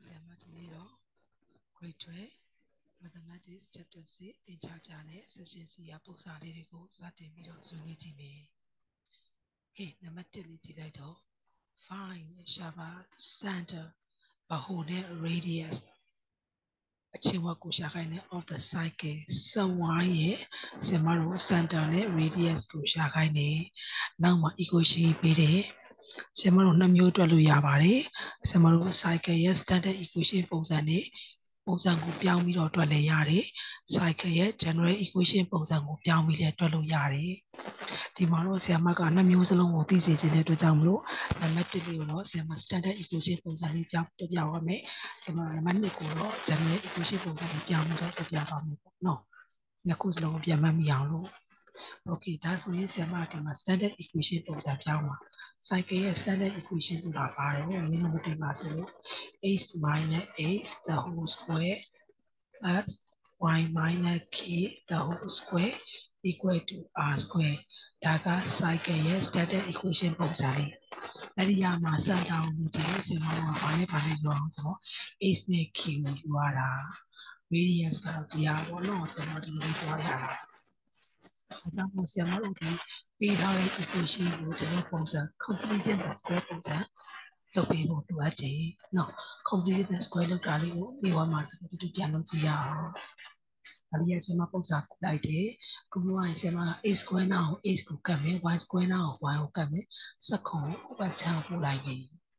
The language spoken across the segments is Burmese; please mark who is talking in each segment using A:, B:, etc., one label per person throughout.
A: Grade 12 Mathematics Chapter 6 သင်ချာနဲ့ Session C ရပုံစံလေးတွေကိုစတင်ပြီးတော့ဆွေးနွေးကြည့်မယ်။ Okay နံပါတ်1လေးကြည့်လိုက်တော့ Find ရှာပါ center ဗဟိုနဲ့ radius အချင်းဝက်ကိုရှာခိုင်းတဲ့ of the cycle စက်ဝိုင်းရဲ့ဆင်မတို့ center နဲ့ radius ကိုရှာခိုင်းတယ်။နောက်မှာ equation ပေးတယ်။ဆင်မတို့2မျိုးတွက်လို့ရပါတယ်။ဆင်မတို့ cycle ရဲ့ standard equation ပုံစံနဲ့ပုံစံကိုပြောင်းပြီးတော့တွက်လဲရတယ်။ cycle ရဲ့ general equation ပုံစံကိုပြောင်းပြီးလည်းတွက်လို့ရတယ်။ဒီမှာတော့ဆရာမက2မျိုးစလုံးကိုသိစေခြင်းတဲ့အတွက်ကြောင့်မလို့နံပါတ်1လေးကိုတော့ဆရာမ standard equation ပုံစံလေးပြောင်းပြရမယ်။ဆရာမနံပါတ်2ကိုတော့ general equation ပုံစံလေးပြောင်းပြီးတော့ပြပါမယ်ပေါ့နော်။နှစ်ခုစလုံးပြန်မှတ်မိအောင်လို့ Okay ဒါဆိုရင်ဆရာမဒီမှာ standard equation ပုံစံပြောင်းပါ cycle ရဲ့ standard equation ဆိုတာဘာလဲမင်းတို့မသိပါဆိုလို့ x minus x the whole square plus y minus k the whole square equal to r square ဒါက cycle ရဲ့ standard equation ပုံစံလေးအဲ့ဒီမှာစတာကိုကြည့်ရင်ဆရာမကဘာနဲ့ပြောအောင်ဆိုတော့ x နဲ့ k ကိုယူရတာ radius ကတော့ဒီဟာပေါ့နော်ဆရာမဒီလိုပြောရတာအဲကြောင့်မို့ဆရာမတို့ဒီပေးထားတဲ့ equation ကိုဒီလိုပုံစံ completed the square ပုံစံလုပ်ပြီးဖို့လိုအပ်တယ်နော် completed the square လုပ်တာလေးကိုပြီးသွားမှဆိုတော့ဒီပြန်လုပ်ကြည့်ရအောင်ဒါလေးဆရာမပုံစံလိုက်တယ်ခုနကဆရာမက a square နောက် a ကိုကတ်မယ် y square နောက် y ကိုကတ်မယ်စက္ခုံကိုပတ်ချမ်းပို့လိုက်ပြီ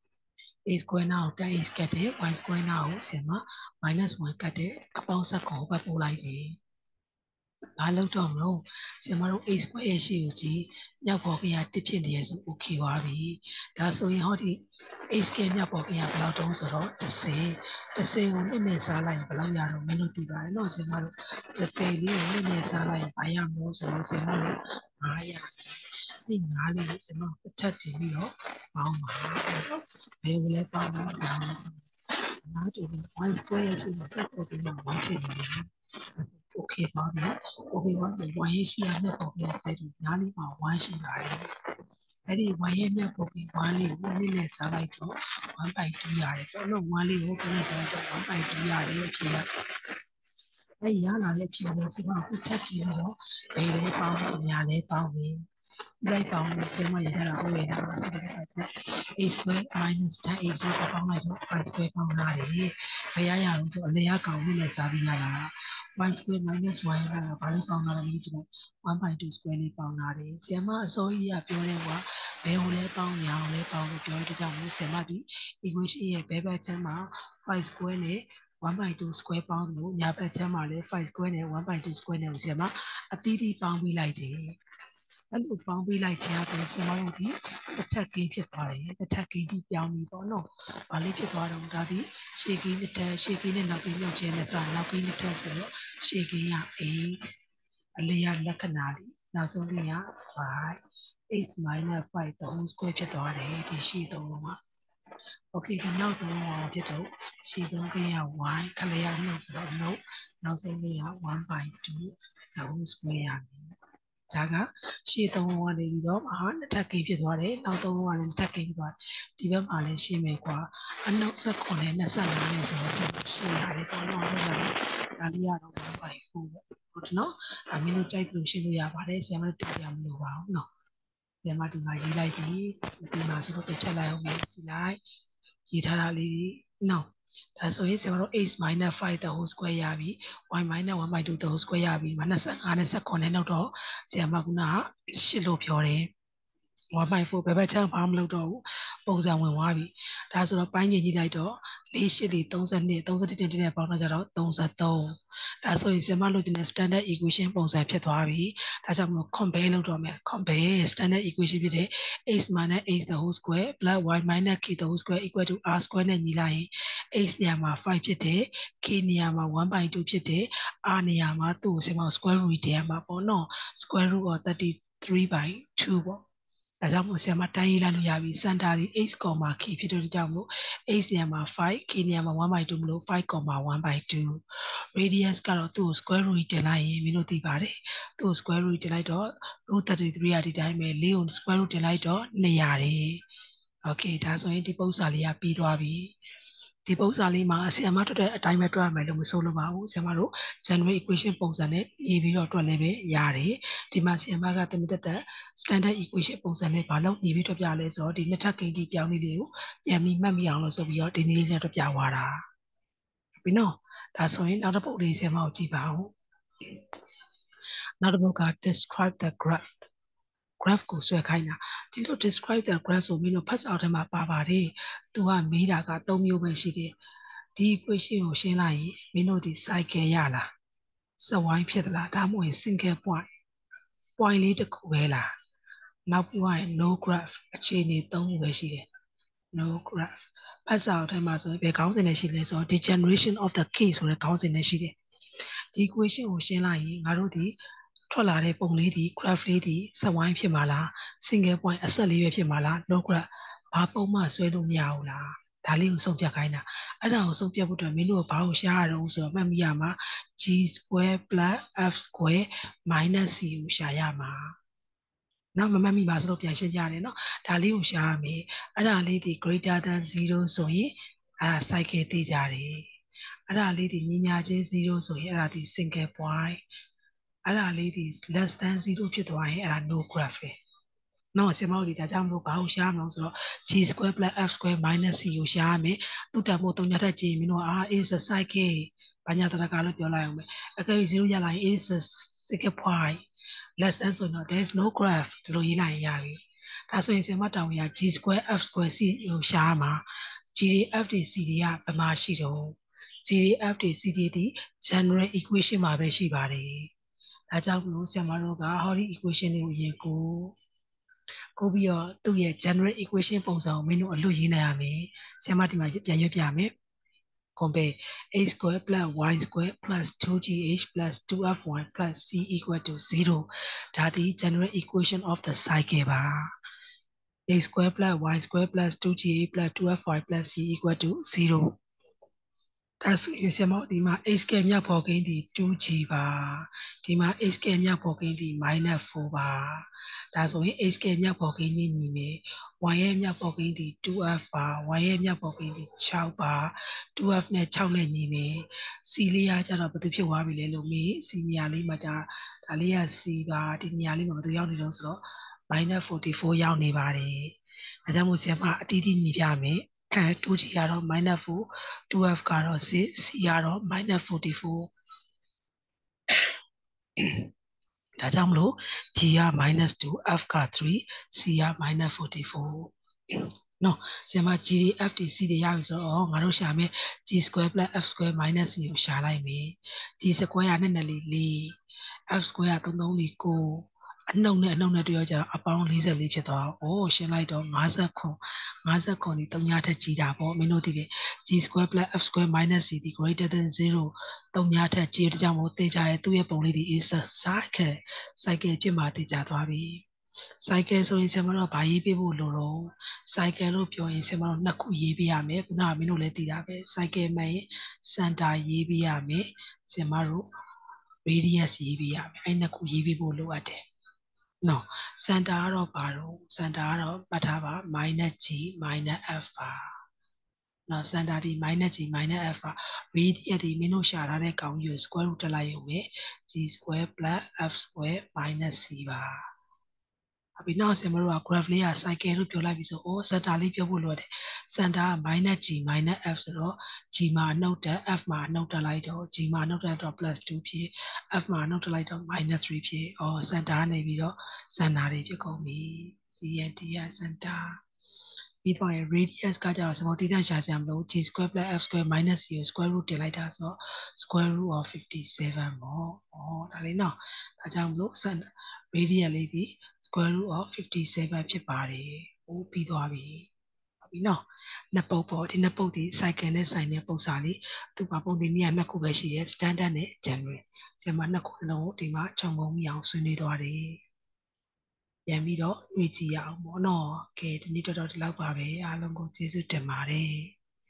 A: a square နောက် 10x ကတ်တယ် y square နောက်ကိုဆရာမ -1 ကတ်တယ်အပေါင်းစက္ခုံကိုပတ်ပို့လိုက်တယ်ဘာလို့တော့မလို့ဆရာမတို့ a square ရဲ့ရှေ့ကိုကြည့်မြောက်ပေါ်က1ဖြစ်နေရဆို okay ပါပြီဒါဆိုရင်ဟောဒီ a square မြောက်ပေါ်ကဘယ်လောက်တုံးဆိုတော့10ကို2နဲ့စားလိုက်ရင်ဘယ်လောက်ရတော့မင်းတို့သိပါတယ်နော်ဆရာမတို့10လေးကို2နဲ့စားလိုက်ရင်ဘာရမလို့ဆိုတော့ဆရာမတို့9ရဒီ9လေးကိုဆရာမတစ်ထပ်တင်ပြီးတော့ပေါင်းပါဘယ်လိုလဲပေါင်းလို့ဒါနားတူ1 square ရဲ့ရှေ့မှာတက်ပေါ်ပြီးတော့1ဖြစ်နေတယ်Okay ပါပြီ Okay ပါပြီ1ရဲ့ရှိရမြတ်ပေါ်ပြီးဆက်ပြီးနားလေးမှာ1ရှိပါတယ်အဲ့ဒီ1ရဲ့မြတ်ပေါ်ပြီး1လေးကိုနည်းနဲ့စားလိုက်တော့1/2ရတယ်ပေါ့နော်1လေးကိုနည်းနဲ့စားလိုက်တော့1/2ရတယ်ဖြစ်ရအဲ့ရလာတဲ့ဖြစ်လို့ဒီမှာခုချက်ကြည့်တော့ဘယ်လဲပေါင်းအများလဲပေါင်းပြီလိုက်ပေါင်းလို့ဆင်းမရရတာဟုတ်ရဲ့ဒါပါဆက်ပြီးတော့ a square minus 10a square ပေါင်းလိုက်တော့ y square ပေါင်းလာတယ်ဘယ်ရရအောင်ဆိုအလေရကောင်နဲ့စားပြီးရတာ y square minus y ကဘာလို့ပေါင်းလာလဲမသိဘူး1/2 square လေးပေါင်းလာတယ်ဆရာမအစိုးရပြောတဲ့ကွာဘယ်ဟိုလဲပေါင်းညာလဲပေါင်းလို့ပြောတဲ့ကြောင့်ဆရာမဒီ equation ရဲ့ဘယ်ဘက်ချမ်းမှာ y square နဲ့1/2 square ပေါင်းလို့ညာဘက်ချမ်းမှာလည်း5 square နဲ့1/2 square နဲ့ကိုဆရာမအသီးသီးပေါင်းပြီးလိုက်တယ်အဲ့လိုပေါင်းပြီးလိုက်ခြင်းအပြင်ဆရာမတို့ဒီတစ်ထပ်ကင်းဖြစ်သွားတယ်တစ်ထပ်ကင်းပြီးပြောင်းပြီးပေါ့နော်။ဘာလေးဖြစ်သွားတော့ဒါဒီရှေ့ကင်းတစ်ထပ်ရှေ့ကင်းနဲ့နောက်ကင်းမြုပ်ခြင်းနဲ့စနောက်ကင်းတစ်ထပ်ဆိုတော့ရှေ့ကင်းရ8အလေးရလက္ခဏာလေးနောက်ဆုံးကင်းရ5 8 minus 5 the whole square ဖြစ်သွားတယ်ဒီရှေ့သုံးလုံးကOkay ဒီနောက်ဆုံးကဖြစ်တော့ရှေ့ဆုံးကင်းရ1ခလရနှုတ်ဆိုတော့နှုတ်နောက်ဆုံးကင်းရ1/2 the whole square ရတယ်ဒါကရှေ့သုံးလုံးကနေပြီးတော့နှစ်ထပ်ကိန်းဖြစ်သွားတယ်နောက်သုံးလုံးကလည်းနှစ်ထပ်ကိန်းဖြစ်သွားဒီဘက်မှာလည်းရှင်းမယ်ကွာအနှုတ်16နဲ့25နဲ့ဆိုတော့ရှင်းရတယ်ပေါ့နော်ဟုတ်လားဒါလေးကတော့1/4ပေါ့ဟုတ်တယ်နော်အမင်းတို့ကြိုက်လို့ရှင်းလို့ရပါတယ်ဆရာမတို့တူရမလို့ပါဘူးနော်ဆရာမဒီမှာရေးလိုက်ပြီဒီမှာဆိုတော့ဖြတ်လိုက်အောင်ကြည့်လိုက်ရေးထားတာလေးနော်ဒါဆိုရင်ဆရာမတို့ 8 minus 5 the whole square ရပြီ y minus 1/2 the whole square ရပြီ25နဲ့19နဲ့နောက်တော့ဆရာမက8လို့ပြောတယ်1/4ဘယ်ဘက်ချမ်းဘာမလုပ်တော့ဘူးပုံစံဝင်သွားပြီဒါဆိုတော့ပိုင်းကြီးလိုက်တော့4 8 32 31တင်တဲ့ပေါင်းတော့ကြတော့33ဒါဆိုရင်ဆင်မလို့ကျင်တဲ့ standard equation ပုံစံဖြစ်သွားပြီဒါကြောင့်မလို့ compare လုပ်တော့မယ် compare standard equation ဖြစ်တဲ့ x minus x the whole square plus y minus k the whole square equal to r square နဲ့ညီလိုက်ရင် x နေရာမှာ5ဖြစ်တယ် k နေရာမှာ1/2ဖြစ်တယ် r နေရာမှာသူ့ကိုဆင်မ square root တင်ရမှာပေါ့နော် square root of 33/2ပေါ့ဒါကြောင့်မို့ဆရာမတိုင်းရေးလိုက်လို့ရပြီစင်တာဒီ x, k ဖြစ်တဲ့ကြောင့်မို့ x နေရာမှာ5 k နေရာမှာ1/2မလို့5, 1/2 radius ကတော့သူ့ကို square root တင်လိုက်ရင်မင်းတို့သိပါတယ်သူ့ကို square root တင်လိုက်တော့ root 33ရဒီတိုင်းပဲ4ကို square root တင်လိုက်တော့200တယ် okay ဒါဆိုရင်ဒီပုံစံလေးကပြီးသွားပြီဒီပုံစံလေးမှာဆရာမတို့တဲ့အတိုင်းပဲတွက်ရမယ်လို့မဆိုလိုပါဘူးဆရာမတို့ general equation ပုံစံနဲ့ရေးပြီးတော့တွက်လည်းပဲရတယ်ဒီမှာဆရာမကတမတက် standard equation ပုံစံနဲ့ဘာလို့ရေးပြီးတွက်ပြလဲဆိုတော့ဒီနှစ်ထပ်ကိန်းဒီပြောင်းလေးတွေကိုပြန်ပြီးမှတ်မိအောင်လို့ဆိုပြီးတော့ဒီနည်းလေးနဲ့တွက်ပြသွားတာပြီနော်ဒါဆိုရင်နောက်တစ်ပုဒ်လေးဆရာမကိုကြည့်ပါဦးနောက်တစ်ပုဒ်က describe the graph ကိုဆွဲခိုင်းတာဒီလို describe the graph ဆိုပြီးတော့ဖတ်စာအုပ်ထဲမှာပါပါတယ်သူကမေးတာက3မျိုးပဲရှိတယ်ဒီ equation ကိုရှင်းလိုက်ရင်မင်းတို့ဒီ cycle ရလားစက်ဝိုင်းဖြစ်သလားဒါမှမဟုတ် single point လေးတစ်ခုပဲလားနောက်ပြီးရင် no graph အခြေအနေ3ခုပဲရှိတယ် no graph ဖတ်စာအုပ်ထဲမှာဆိုရင်ဘယ်ခေါင်းစဉ်နဲ့ရှိလဲဆိုတော့ degeneration of the case ဆိုတဲ့ခေါင်းစဉ်နဲ့ရှိတယ်ဒီ equation ကိုရှင်းလိုက်ရင်ငါတို့ဒီထွက်လာတဲ့ပုံလေးဒီ graph လေးဒီစက်ဝိုင်းဖြစ်မှာလား single point အဆက်လေးပဲဖြစ်မှာလား no graph ဘာပုံမှဆွဲလို့မရဘူးလားဒါလေးကိုဆုံးဖြတ်ခိုင်းတာအဲ့ဒါကိုဆုံးဖြတ်ဖို့အတွက်မင်းတို့ဘာကိုရှာရတော့ဆိုတော့မှတ်မိရမှာ g square plus f square minus c ကိုရှာရမှာနောက်မမှတ်မိပါဆိုတော့ပြန်ရှင်းပြရတယ်နော်ဒါလေးကိုရှာရမယ်အဲ့ဒါလေးဒီ greater than 0ဆိုရင်အဲ့ဒါ cycle သိကြတယ်အဲ့ဒါလေးဒီညီညာချင်း0ဆိုရင်အဲ့ဒါဒီ single point အဲ့ဒါလေးဒီ less than 0ဖြစ်သွားရင်အဲ့ဒါ no graph ပဲနော်ဆရာမတို့ဒီကြကြောင့်မလို့ဘာကိုရှာရမလို့ဆိုတော့ g square plus f square minus c ကိုရှာရမယ်သူ့တန်ဖိုး3ညထက်ကြည့်ရင်မင်းတို့ is a cycle ဘာညာတရကလို့ပြောလိုက်အောင်မယ်အကယ်၍0ရလာရင် is a single point less than ဆိုတော့ there is no graph ဒီလိုရေးလိုက်ရင်ရပြီဒါဆိုရင်ဆရာမတောင်းရ g square f square c ကိုရှာရမှာ g တွေ f တွေ c တွေကဘယ်မှာရှိတော့ g တွေ f တွေ c တွေဒီ general equation မှာပဲရှိပါတယ်ဒါကြောင့်မလို့ဆရာမတို့ကဟောဒီ equation လေးကိုရင်ကိုပြီးတော့သူ့ရဲ့ general equation ပုံစံကိုမင်းတို့အလွတ်ရေးနိုင်ရမယ်ဆရာမဒီမှာပြန်ရွတ်ပြမယ် compare a square plus y square plus 2gh plus 2f1 plus c equal to 0ဒါဒီ general equation of the cycle ပါ a square plus y square plus 2gh plus 2f1 plus c equal to 0ဒါဆိုရင်ဆရာမဒီမှာ h scale မြောက်ဖော်ကိန်းဒီ 2g ပါဒီမှာ h scale မြောက်ဖော်ကိန်းဒီ -4 ပါဒါဆိုရင် h scale မြောက်ဖော်ကိန်းကြီးညီမယ် y ရဲ့မြောက်ဖော်ကိန်းဒီ 2f ပါ y ရဲ့မြောက်ဖော်ကိန်းဒီ6ပါ 2f နဲ့6နဲ့ညီမယ် c လေးကကျတော့ဘယ်သူဖြစ်သွားပြီလဲလို့မေး c နေရာလေးမှာဒါလေးက c ပါဒီနေရာလေးမှာဘယ်သူရောက်နေတော့ဆိုတော့ -44 ရောက်နေပါတယ်ဒါကြောင့်မို့ဆရာမအတီးတီးညီပြမယ်2g ကတော့ -4 2f ကတော့ 6 c ကတော့ -44ဒါကြောင့်မလို့ g က -2 f က 3 c က -44နော်ဆရာမ g တွေ f တွေ c တွေရပြီဆိုတော့ငါတို့ရှာမယ် g square plus f square minus c ကိုရှာလိုက်မယ် g square ကနဲ့4 f square က3 3 9အနှုတ်နဲ့တွေ့ရကြတော့အပေါင်း44ဖြစ်သွားအောင်ရှင်းလိုက်တော့59ဒီ3ညထက်ကြီးတာပေါ့မင်းတို့ဒီ g square plus f square minus c ဒီ greater than 0 3ညထက်ကြီးတဲ့ကြောင့်မို့တေချာရဲ့သူ့ရဲ့ပုံလေးဒီ is a cycle ဖြစ်မှာတေချာသွားပြီ cycle ဆိုရင်ဆရာမတို့ဘာရေးပေးဖို့လိုတော့ cycle လို့ပြောရင်ဆရာမတို့နှစ်ခုရေးပေးရမယ်ခုနကမင်းတို့လည်းသိတာပဲ cycle မှန်ရင် center ရေးပေးရမယ်ဆရာမတို့ radius ရေးပေးရမယ်အဲ့နှစ်ခုရေးပေးဖို့လိုအပ်တယ်နော် center ကတော့ဘာလို့ center ကတော့ပတ်ထားပါ -g -f ပါနော် center ဒီ -g -f ပါ radius ဒီမင်းတို့ရှာထားတဲ့ကောင်ကြီးကို square root တက်လိုက်ရုံပဲ g square plus f square minus c ပါအပြီးနောက်ဆရာမတို့က graph လေးက cycle လို့ပြောလိုက်ပြီဆိုcenter လေးပြောဖို့လိုတယ် center က -g -f ဆိုတော့ g မှာအနှုတ်တက် f မှာအနှုတ်တက်လိုက်တော့ g မှာအနှုတ်တက်တော့ +2 ဖြစ် f မှာအနှုတ်တက်လိုက်တော့ -3 ဖြစ် center ကနေပြီးတော့ center တွေဖြစ်ကုန်ပြီ cnt က center ပြီးတော့ရင် radius ကကြတော့ကျွန်တော်တည်တံ့ရှာစရာမလို g square plus f square minus c ကို square root တင်လိုက်တာဆိုတော့ square root of 57ပေါ့ဒါလေးနော်ဒါကြောင့်မလို့ radius လေးဒီ square root of 57ဖြစ်ပါတယ်ပြီးသွားပြီဟုတ်ပြီနော်နှစ်ပုတ်ပေါ့ဒီနှစ်ပုတ်ဒီ cycle နဲ့ဆိုင်တဲ့ပုံစံလေးသူ့မှာပုံလေးနှစ်ခုပဲရှိတယ် standard နဲ့ general ဆရာမနှစ်ခုလုံးကိုဒီမှာခြုံငုံမိအောင်ဆွေးနွေးသွားတယ်ပြန်ပြီးတော့တွေ့ကြည့်ရအောင်ပေါ့နော်ကဲဒီနေ့တော့ဒီလောက်ပါပဲအားလုံးကိုကျေးဇူးတင်ပါတယ်